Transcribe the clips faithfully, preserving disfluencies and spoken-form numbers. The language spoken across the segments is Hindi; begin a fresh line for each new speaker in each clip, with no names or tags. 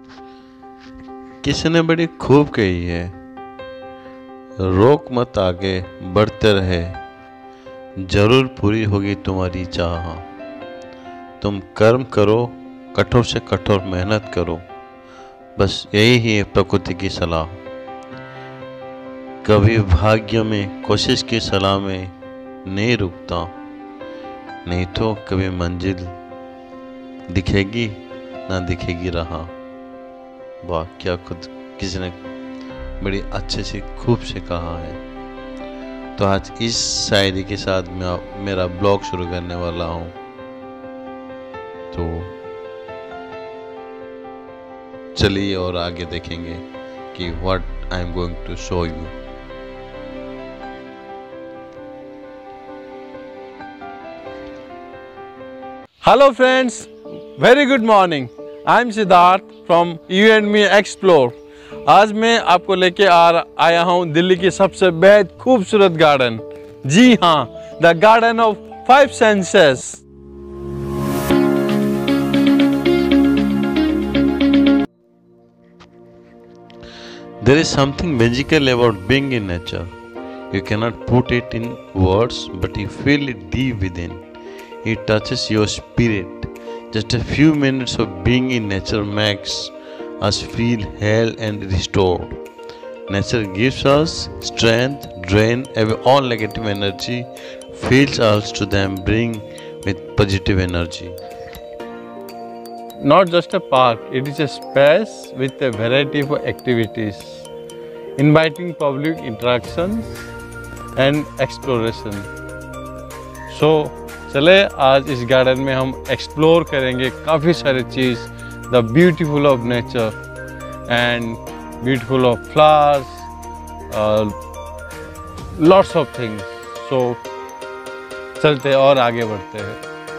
किसी ने बड़ी खूब कही है, रोक मत आगे बढ़ते रहे, जरूर पूरी होगी तुम्हारी चाह। तुम कर्म करो, कठोर से कठोर मेहनत करो, बस यही ही है प्रकृति की सलाह। कभी भाग्य में कोशिश की सलाह में नहीं रुकता, नहीं तो कभी मंजिल दिखेगी ना दिखेगी राह। वाह, क्या खुद किसी ने बड़ी अच्छे से खूब से कहा है। तो आज इस शायरी के साथ मैं मेरा ब्लॉग शुरू करने वाला हूँ। तो चलिए और आगे देखेंगे कि what I am going to show you.
Hello friends, very good morning. I am Siddharth from you and me explore. आज मैं आपको लेके आ आया हूँ दिल्ली की सबसे बेहद खूबसूरत गार्डन। जी हाँ, the garden of five senses.
There is something magical about being in nature. You cannot put it in words, but you feel it deep within. It touches your spirit. Just a few minutes of being in nature makes us feel held and restored. Nature gives us strength, drain away all negative energy, fills us to them, bring with positive energy.
Not just a park, it is a space with a variety of activities, inviting public interactions and exploration. So, चले आज इस गार्डन में हम एक्सप्लोर करेंगे काफ़ी सारी चीज़। The beautiful of nature and beautiful of flowers, lots of things. So चलते और आगे बढ़ते हैं।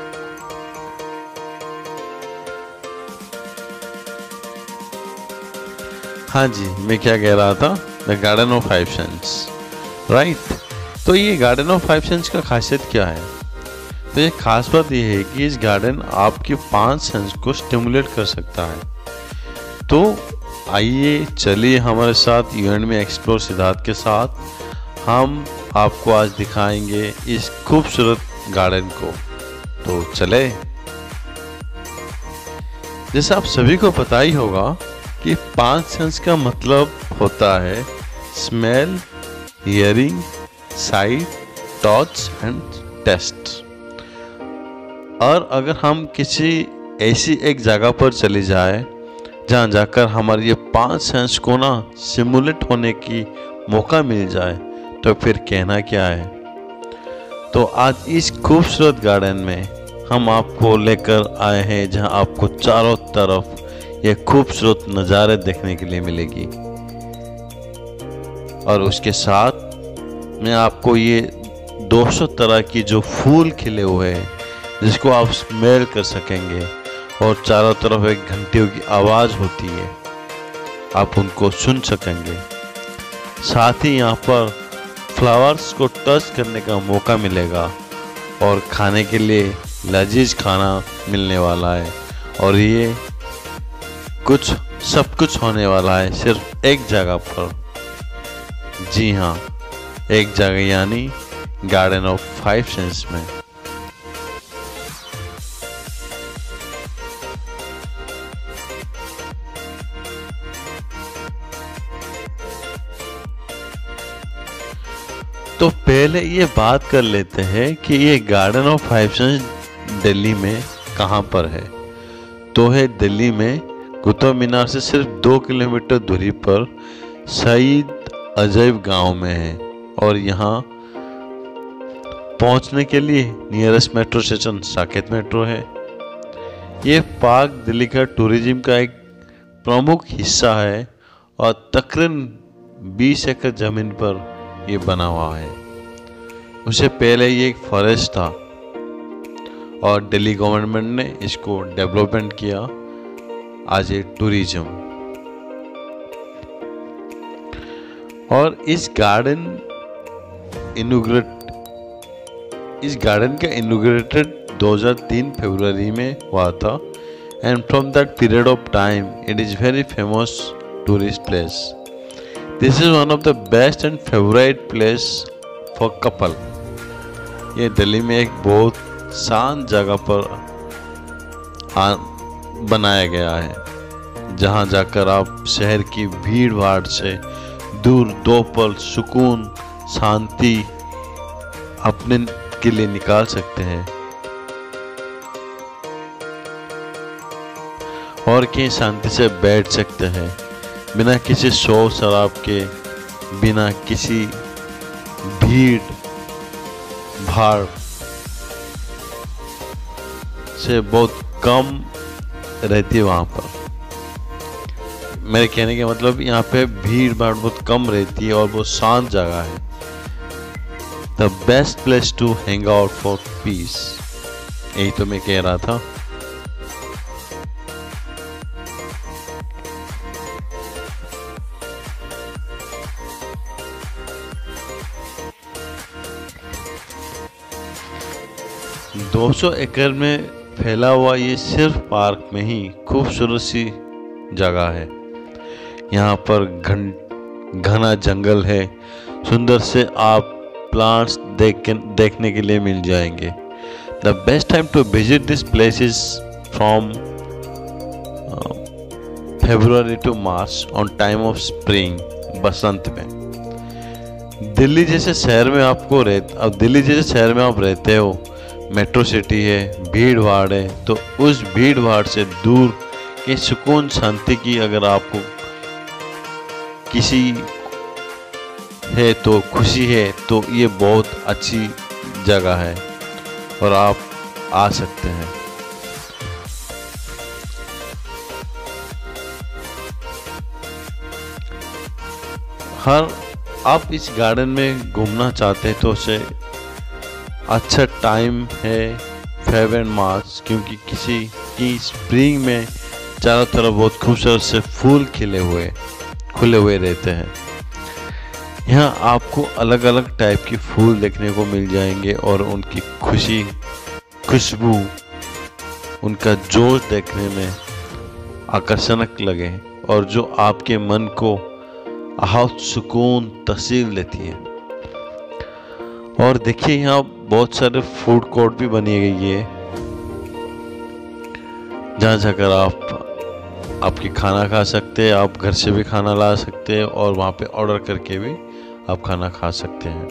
हाँ जी, मैं क्या कह रहा था, the garden of five sense, right. तो ये गार्डन ऑफ फाइव सेंस का खासियत क्या है? तो ये खास बात ये है कि इस गार्डन आपके पांच सेंस को स्टिमुलेट कर सकता है। तो आइए चलिए हमारे साथ you and me explore Siddharth के साथ हम आपको आज दिखाएंगे इस खूबसूरत गार्डन को। तो चले। जैसे आप सभी को पता ही होगा कि पांच सेंस का मतलब होता है smell, hearing, sight, touch and taste. और अगर हम किसी ऐसी एक जगह पर चले जाए जहाँ जाकर हमारे ये पांच सेंस को ना सिमुलेट होने की मौका मिल जाए, तो फिर कहना क्या है। तो आज इस खूबसूरत गार्डन में हम आपको लेकर आए हैं जहाँ आपको चारों तरफ ये खूबसूरत नज़ारे देखने के लिए मिलेगी। और उसके साथ मैं आपको ये दो सौ तरह की जो फूल खिले हुए हैं जिसको आप स्मेल कर सकेंगे, और चारों तरफ एक घंटियों की आवाज़ होती है, आप उनको सुन सकेंगे। साथ ही यहाँ पर फ्लावर्स को टच करने का मौका मिलेगा और खाने के लिए लजीज खाना मिलने वाला है। और ये कुछ सब कुछ होने वाला है सिर्फ एक जगह पर। जी हाँ, एक जगह यानी गार्डन ऑफ फाइव सेंस में। तो पहले ये बात कर लेते हैं कि ये garden of five sense Delhi में कहाँ पर है। तो है दिल्ली में कुतुब मीनार से सिर्फ दो किलोमीटर दूरी पर शहीद अजैब गांव में है। और यहाँ पहुँचने के लिए nearest metro station Saket metro है। ये पार्क दिल्ली का टूरिज्म का एक प्रमुख हिस्सा है और तकरीबन बीस एकड़ जमीन पर ये बना हुआ है। उससे पहले ये एक फॉरेस्ट था और दिल्ली गवर्नमेंट ने इसको डेवलपमेंट किया आज ये टूरिज्म। और इस गार्डन इनोग्रेट इस गार्डन का इनोग्रेटेड दो हज़ार तीन फरवरी में हुआ था and from that period of time it is very famous tourist place. This is one of the best and favorite place for couple. ये दिल्ली में एक बहुत शांत जगह पर आ, बनाया गया है, जहाँ जाकर आप शहर की भीड़ भाड़ से दूर दो पल सुकून शांति अपने के लिए निकाल सकते हैं और कहीं शांति से बैठ सकते हैं, बिना किसी शोर शराब के, बिना किसी भीड़ भाड़ से बहुत कम रहती है वहाँ पर। मेरे कहने का मतलब यहाँ पे भीड़ भाड़ बहुत कम रहती है और बहुत शांत जगह है। The best place to hang out for peace, यही तो मैं कह रहा था। दो सौ एकड़ में फैला हुआ ये सिर्फ पार्क में ही खूबसूरत सी जगह है। यहाँ पर घन घना जंगल है, सुंदर से आप प्लांट्स देख देखने के लिए मिल जाएंगे। The best time to visit this place is from February to March on time of spring, बसंत में। दिल्ली जैसे शहर में आपको रह अब दिल्ली जैसे शहर में आप रहते हो, मेट्रो सिटी है, भीड़ भाड़ है, तो उस भीड़ भाड़ से दूर के सुकून शांति की अगर आपको किसी है तो खुशी है तो ये बहुत अच्छी जगह है और आप आ सकते हैं। हर आप इस गार्डन में घूमना चाहते हैं तो उसे अच्छा टाइम है फेब एंड मार्च, क्योंकि किसी की स्प्रिंग में चारों तरफ बहुत खूबसूरत से फूल खिले हुए खुले हुए रहते हैं। यहाँ आपको अलग अलग टाइप की फूल देखने को मिल जाएंगे और उनकी खुशी खुशबू उनका जोश देखने में आकर्षक लगे और जो आपके मन को बहुत सुकून तहसील देती है। और देखिए यहाँ बहुत सारे फूड कोर्ट भी बनी गई है, जहाँ जाकर आप आपकी खाना खा सकते हैं, आप घर से भी खाना ला सकते हैं और वहाँ पे ऑर्डर करके भी आप खाना खा सकते हैं।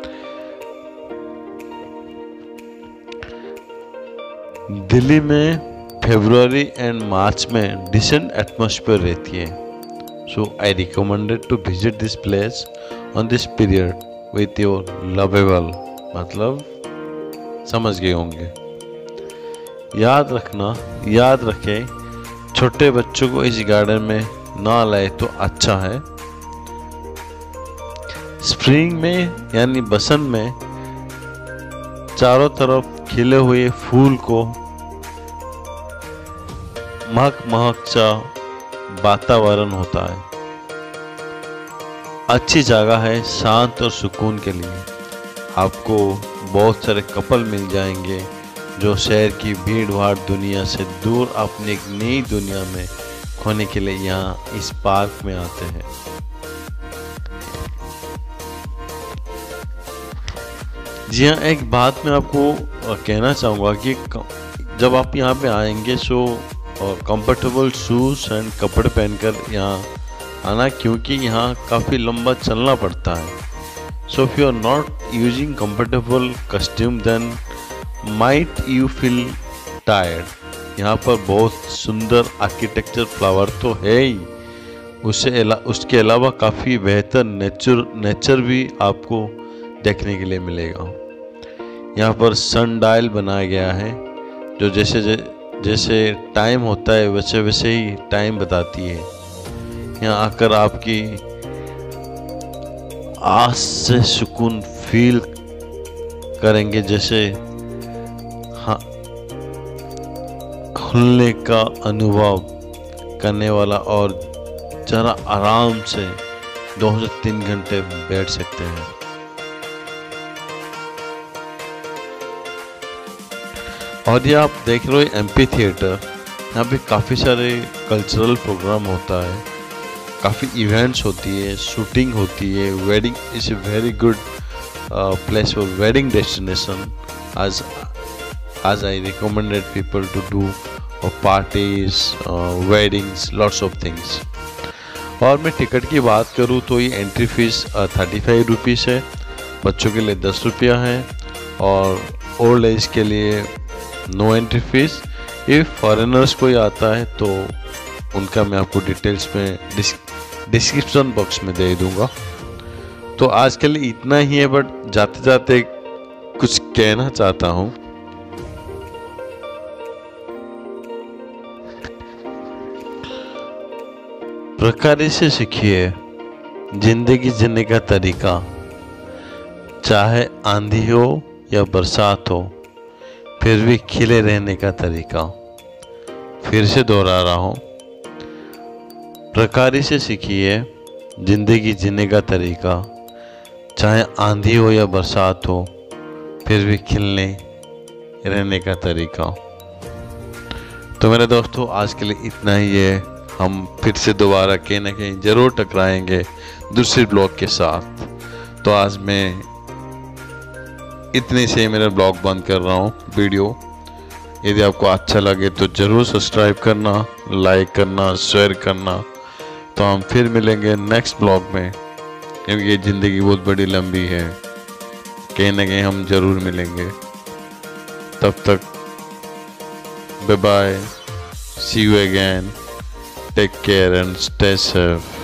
दिल्ली में फरवरी एंड मार्च में डिसेंट एटमॉस्फेयर रहती है, so I recommended to visit this place on this period with your lovable, मतलब समझ गए होंगे। याद रखना याद रखें, छोटे बच्चों को इस गार्डन में ना लाए तो अच्छा है। स्प्रिंग में यानी बसंत में चारों तरफ खिले हुए फूल को महक महक सा वातावरण होता है। अच्छी जगह है शांत और सुकून के लिए। आपको बहुत सारे कपल मिल जाएंगे जो शहर की भीड़ भाड़ दुनिया से दूर अपनी एक नई दुनिया में खोने के लिए यहाँ इस पार्क में आते हैं। जी हाँ, एक बात मैं आपको कहना चाहूँगा कि जब आप यहाँ पे आएंगे सो कंफर्टेबल शूज़ एंड कपड़े पहनकर यहाँ आना, क्योंकि यहाँ काफ़ी लंबा चलना पड़ता है। So if you are not using comfortable costume then might you feel tired. यहाँ पर बहुत सुंदर आर्किटेक्चर फ्लावर तो है ही, उससे उसके अलावा काफ़ी बेहतर नेचर नेचर भी आपको देखने के लिए मिलेगा। यहाँ पर सन डायल बनाया गया है जो जैसे जैसे टाइम होता है वैसे वैसे ही टाइम बताती है। यहाँ आकर आपकी आस से सुकून फील करेंगे, जैसे हाँ खुलने का अनुभव करने वाला, और जरा आराम से दो से तीन घंटे बैठ सकते हैं। और ये आप देख रहे हो एम्पी थिएटर, यहाँ पे काफ़ी सारे कल्चरल प्रोग्राम होता है, काफ़ी इवेंट्स होती है, शूटिंग होती है। Wedding is a very good place for wedding destination, as as I recommended people to do uh, parties, uh, weddings, lots of things. और मैं टिकट की बात करूँ तो ये entry fees thirty five rupees है, बच्चों के लिए दस रुपया है और ओल्ड एज के लिए no entry fees. If foreigners कोई आता है तो उनका मैं आपको डिटेल्स में डिस्क्रिप्शन बॉक्स में दे दूँगा। तो आज के लिए इतना ही है, बट जाते जाते कुछ कहना चाहता हूँ। प्रकृति से सीखिए जिंदगी जीने का तरीका, चाहे आंधी हो या बरसात हो, फिर भी खिले रहने का तरीका। फिर से दोहरा रहा हूँ, प्रकृति से सीखिए जिंदगी जीने का तरीका, चाहे आंधी हो या बरसात हो, फिर भी खिलने रहने का तरीका। तो मेरे दोस्तों, आज के लिए इतना ही है। हम फिर से दोबारा कहीं ना कहीं ज़रूर टकराएंगे दूसरे ब्लॉग के साथ। तो आज मैं इतने से मेरा ब्लॉग बंद कर रहा हूँ वीडियो। यदि आपको अच्छा लगे तो ज़रूर सब्सक्राइब करना, लाइक करना, शेयर करना। तो हम फिर मिलेंगे नेक्स्ट ब्लॉग में, क्योंकि ये ज़िंदगी बहुत बड़ी लंबी है, कहीं ना कहीं हम ज़रूर मिलेंगे। तब तक bye bye, see you again, take care and stay safe.